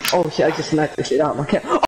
Oh shit, I just sniped the shit out of my cat.